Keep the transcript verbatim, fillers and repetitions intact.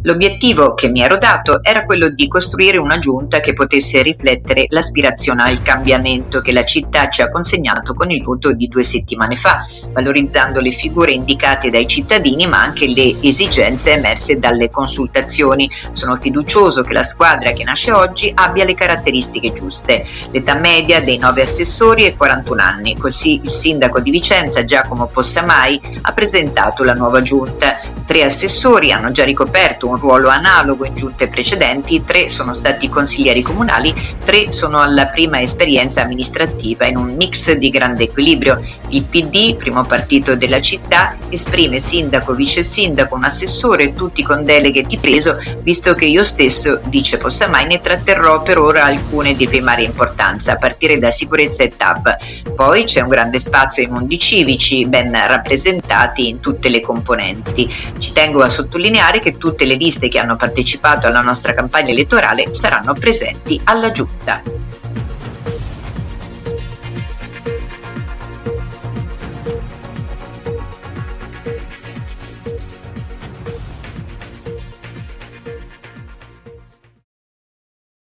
L'obiettivo che mi ero dato era quello di costruire una giunta che potesse riflettere l'aspirazione al cambiamento che la città ci ha consegnato con il voto di due settimane fa, valorizzando le figure indicate dai cittadini ma anche le esigenze emerse dalle consultazioni. Sono fiducioso che la squadra che nasce oggi abbia le caratteristiche giuste. L'età media dei nove assessori è quarantuno anni, così il sindaco di Vicenza Giacomo Possamai ha presentato la nuova giunta. Tre assessori hanno già ricoperto un ruolo analogo in giunte precedenti, tre sono stati consiglieri comunali, tre sono alla prima esperienza amministrativa in un mix di grande equilibrio. Il P D, primo partito della città, esprime sindaco, vice sindaco, un assessore, tutti con deleghe di peso, visto che io stesso, dice Possamai, ne tratterrò per ora alcune di primaria importanza, a partire da sicurezza e T A B. Poi c'è un grande spazio ai mondi civici, ben rappresentati in tutte le componenti. Ci tengo a sottolineare che tutte le liste che hanno partecipato alla nostra campagna elettorale saranno presenti alla giunta.